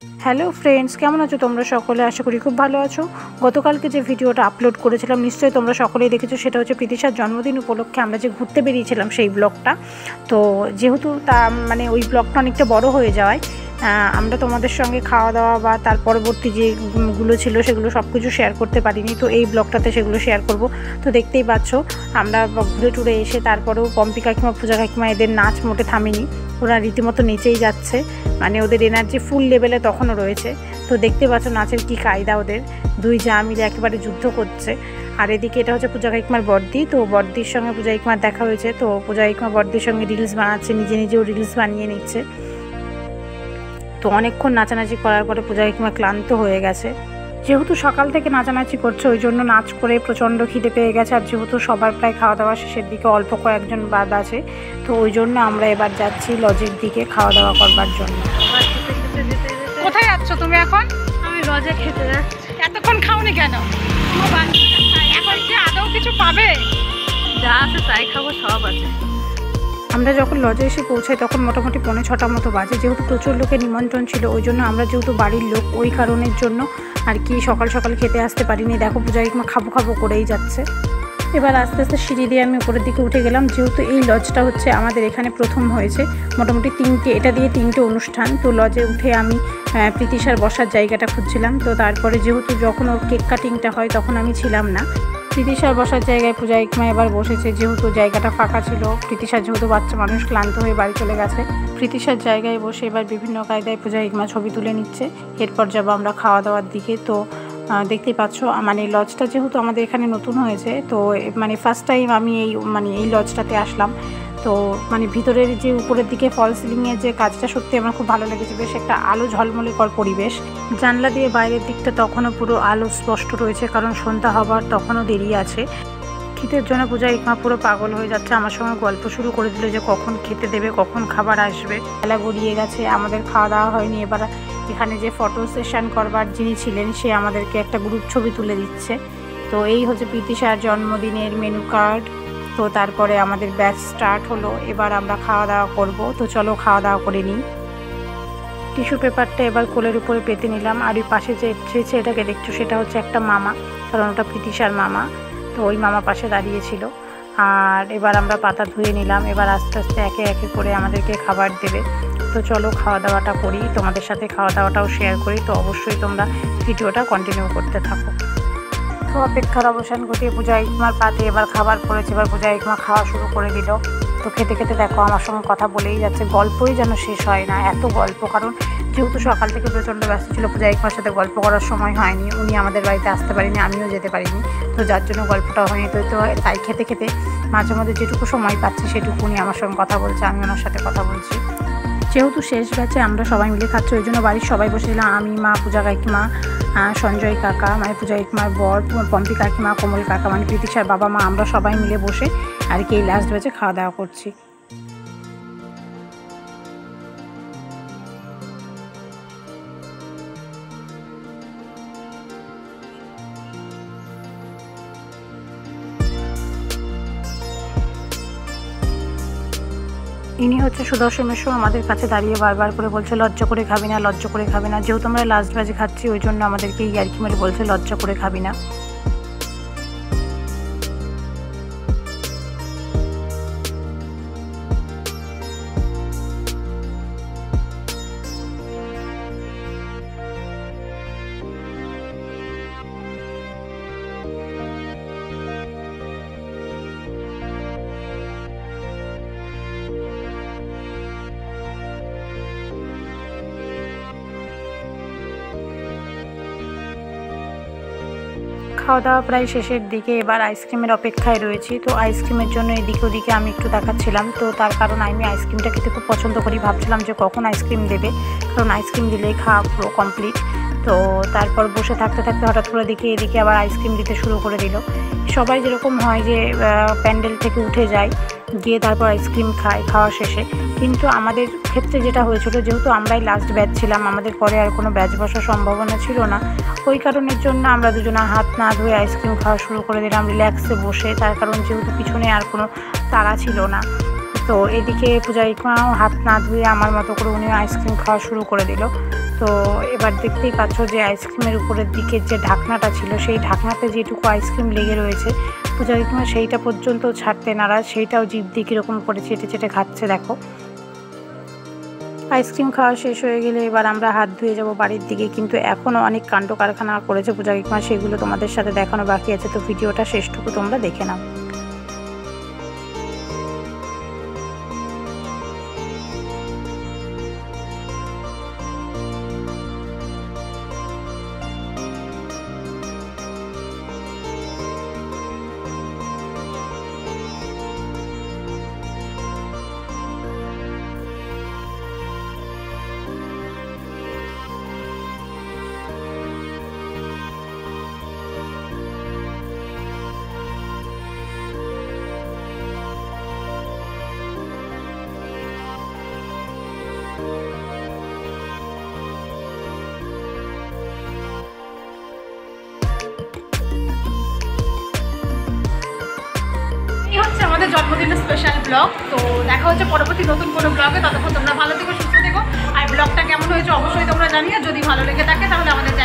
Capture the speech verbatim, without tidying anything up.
Hello friends, কেমন আছো তোমরা সকলে? আশা করি খুব ভালো আছো। গতকালকে যে ভিডিওটা আপলোড করেছিলাম নিশ্চয়ই তোমরা সকলেই দেখেছো। সেটা হচ্ছে প্রীতিশার জন্মদিন উপলক্ষে আমরা যে ঘুরতে বেরিয়েছিলাম সেই ব্লগটা। তো যেহেতু তা মানে ওই ব্লগটা অনেকটা বড় হয়ে যাওয়ায় আমরা তোমাদের সঙ্গে খাওয়া দাওয়া বা তার পরবর্তী যেগুলো ছিল সেগুলো সব কিছু শেয়ার করতে পারিনি। তো এই ব্লগটাতে সেগুলো শেয়ার করব। তো দেখতেই পাচ্ছ আমরা ঘুরে টুরে এসে তারপরেও পম্পি কাকিমা, পূজা কাকিমা এদের নাচ মোটে থামেনি। ওরা রীতিমতো নেচেই যাচ্ছে, মানে ওদের এনার্জি ফুল লেভেলে তখনও রয়েছে। তো দেখতে পাচ্ছ নাচের কি কায়দা, ওদের দুই যা মিলে একেবারে যুদ্ধ করছে। আর এদিকে এটা হচ্ছে পূজা কাকিমার বর্দি। তো বর্দির সঙ্গে পূজা কাকিমার দেখা হয়েছে। তো পূজা কাকিমা বর্দির সঙ্গে রিলস বানাচ্ছে, নিজে নিজেও রিলস বানিয়ে নিচ্ছে। তো অনেকক্ষণ নাচানাচি করার পরে পূজা কাকিমা ক্লান্ত হয়ে গেছে। যেহেতু সকাল থেকে নাচানাচি করছে ওই জন্য নাচ করে প্রচণ্ড খিদে পেয়ে গেছে। আর যেহেতু সবার প্রায় খাওয়া দাওয়া শেষের দিকে, অল্প কয়েকজন বাদ আছে, তো ওই জন্য আমরা এবার যাচ্ছি লজের দিকে খাওয়া দাওয়া করবার জন্য। কোথায় যাচ্ছ তুমি এখন? আমি লজে খেতে যাচ্ছি। এতক্ষণ খাওনি কেন? এখন কি আদৌ কিছু পাবে? যা আছে তাই খাবো, সব আছে। আমরা যখন লজে এসে পৌঁছাই তখন মোটামুটি পৌনে ছটা মতো বাজে। যেহেতু প্রচুর লোকের নিমন্ত্রণ ছিল ওই জন্য আমরা যেহেতু বাড়ির লোক ওই কারণের জন্য আর কি সকাল সকাল খেতে আসতে পারিনি। দেখো পূজা কাকিমা খাবো খাবো করেই যাচ্ছে। এবার আস্তে আস্তে সিঁড়ি দিয়ে আমি উপরের দিকে উঠে গেলাম। যেহেতু এই লজটা হচ্ছে আমাদের এখানে প্রথম হয়েছে, মোটামুটি তিনটে এটা দিয়ে তিনটে অনুষ্ঠান। তো লজে উঠে আমি প্রীতিশার বসার জায়গাটা খুঁজছিলাম। তো তারপরে যেহেতু যখন ওর কেক কাটিংটা হয় তখন আমি ছিলাম না। প্রীতিশার বসার জায়গায় পূজা কাকিমা এবার বসেছে, যেহেতু জায়গাটা ফাঁকা ছিল। প্রীতিশার যেহেতু বাচ্চা মানুষ ক্লান্ত হয়ে বাড়ি চলে গেছে, প্রীতিশার জায়গায় বসে এবার বিভিন্ন কায়দায় পূজা কাকিমা ছবি তুলে নিচ্ছে। এরপর যাবো আমরা খাওয়া দাওয়ার দিকে। তো দেখতেই পাচ্ছ মানে লজটা যেহেতু আমাদের এখানে নতুন হয়েছে, তো মানে ফার্স্ট টাইম আমি এই মানে এই লজটাতে আসলাম। তো মানে ভিতরের যে উপরের দিকে ফল সিলিংয়ের যে কাজটা সত্যি আমার খুব ভালো লেগেছে। বেশ একটা আলো ঝলমলে কর পরিবেশ। জানলা দিয়ে বাইরের দিকটা তখনও পুরো আলো স্পষ্ট রয়েছে, কারণ সন্ধ্যা হবার তখনও দেরি আছে। খিদের জন্য পূজা কাকিমা পুরো পাগল হয়ে যাচ্ছে, আমার সঙ্গে গল্প শুরু করে দিল যে কখন খেতে দেবে, কখন খাবার আসবে। বেলা গড়িয়ে গেছে, আমাদের খাওয়া দাওয়া হয়নি। এবার এখানে যে ফটো সেশন করবার যিনি ছিলেন সে আমাদেরকে একটা গ্রুপ ছবি তুলে দিচ্ছে। তো এই হচ্ছে প্রীতিশার জন্মদিনের মেনু কার্ড। তো তারপরে আমাদের ব্যাচ স্টার্ট হলো। এবার আমরা খাওয়া দাওয়া করব। তো চলো খাওয়া দাওয়া করে নিই। টিস্যু পেপারটা এবার কোলের উপরে পেতে নিলাম। আর ওই পাশে যে ছেলেটাকে দেখছো সেটা হচ্ছে একটা মামা, কারণ ওটা প্রীতিশার মামা। তো ওই মামা পাশে দাঁড়িয়েছিল। আর এবার আমরা পাতা ধুয়ে নিলাম। এবার আস্তে আস্তে একে একে করে আমাদেরকে খাবার দেবে। তো চলো খাওয়া দাওয়াটা করি, তোমাদের সাথে খাওয়া দাওয়াটাও শেয়ার করি। তো অবশ্যই তোমরা ভিডিওটা কন্টিনিউ করতে থাকো। তো অপেক্ষার অবসান ঘটিয়ে পূজা কাকিমার পাতে এবার খাবার পড়েছে। এবার পূজা কাকিমা খাওয়া শুরু করে দিল। তো খেতে খেতে দেখো আমার সঙ্গে কথা বলেই যাচ্ছে, গল্পই যেন শেষ হয় না, এত গল্প। কারণ যেহেতু সকাল থেকে প্রচণ্ড ব্যস্ত ছিল, পূজা কাকিমার সাথে গল্প করার সময় হয়নি। উনি আমাদের বাড়িতে আসতে পারিনি, আমিও যেতে পারিনি। তো যার জন্য গল্পটা হয়নি। তো তো তাই খেতে খেতে মাঝে মধ্যে যেটুকু সময় পাচ্ছি সেটুকু উনি আমার সঙ্গে কথা বলছে, আমি ওনার সাথে কথা বলছি। যেহেতু শেষ ব্যাচে আমরা সবাই মিলে খাচ্ছি ওই জন্য বাড়ির সবাই বসেছিলাম। আমি, মা, পূজা কাকিমা, সঞ্জয় কাকা মানে পূজা কাকিমার বর, পম্পি কাকিমা, কোমল কাকা মানে প্রীতিশার বাবা মা, আমরা সবাই মিলে বসে আর কি এই লাস্ট ব্যাচে খাওয়া দাওয়া করছি। ইনি হচ্ছে সুদর্শন মেশো, আমাদের কাছে দাঁড়িয়ে বারবার করে বলছে লজ্জা করে খাবি না, লজ্জা করে খাবি না। যেহেতু আমরা লাস্ট ব্যাচে খাচ্ছি ওই জন্য আমাদেরকে ইয়ার্কি মেরে বলছে লজ্জা করে খাবি না। খাওয়া দাওয়া প্রায় শেষের দিকে, এবার আইসক্রিমের অপেক্ষায় রয়েছি। তো আইসক্রিমের জন্য এদিকে ওদিকে আমি একটু দেখাচ্ছিলাম। তো তার কারণ আমি আইসক্রিমটা খেতে খুব পছন্দ করি, ভাবছিলাম যে কখন আইসক্রিম দেবে, কারণ আইসক্রিম দিলেই খাওয়া পুরো কমপ্লিট। তো তারপর বসে থাকতে থাকতে হঠাৎ করে দেখি এদিকে আবার আইসক্রিম দিতে শুরু করে দিল। সবাই যেরকম হয় যে প্যান্ডেল থেকে উঠে যায়, গিয়ে তারপর আইসক্রিম খায় খাওয়া শেষে, কিন্তু আমাদের ক্ষেত্রে যেটা হয়েছিল যেহেতু আমরাই লাস্ট ব্যাচ ছিলাম, আমাদের পরে আর কোনো ব্যাচ বসার সম্ভাবনা ছিল না। ওই কারণের জন্য আমরা দুজনে হাত না ধুয়ে আইসক্রিম খাওয়া শুরু করে দিলাম রিল্যাক্সে বসে, তার কারণ যেহেতু পিছনে আর কোনো তাড়া ছিল না। তো এদিকে পূজা কাকিমাও হাত না ধুয়ে আমার মতো করে উনিও আইসক্রিম খাওয়া শুরু করে দিল। তো এবার দেখতেই পাচ্ছ যে আইসক্রিমের উপরের দিকে যে ঢাকনাটা ছিল সেই ঢাকনাতে যেটুকু আইসক্রিম লেগে রয়েছে পূজা কাকিমা সেইটা পর্যন্ত ছাড়তে নারাজ, সেইটাও জিভ দিয়ে কীরকম করে চেটে চেটে খাচ্ছে দেখো। আইসক্রিম খাওয়া শেষ হয়ে গেলে এবার আমরা হাত ধুয়ে যাব বাড়ির দিকে, কিন্তু এখনও অনেক কাণ্ড কারখানা করেছে পূজা কাকিমা, সেগুলো তোমাদের সাথে দেখানো বাকি আছে, তো ভিডিওটা শেষটুকু তোমরা দেখে নাও। হচ্ছে আমাদের জন্মদিনের স্পেশাল ব্লগ। তো দেখা হচ্ছে পরবর্তী নতুন কোনো ব্লগে। ততক্ষণ তোমরা ভালো থেকো, সুস্থ থেকো, আর ব্লগটা কেমন হয়েছে অবশ্যই তোমরা জানিও। যদি ভালো লেগে থাকে তাহলে আমাদের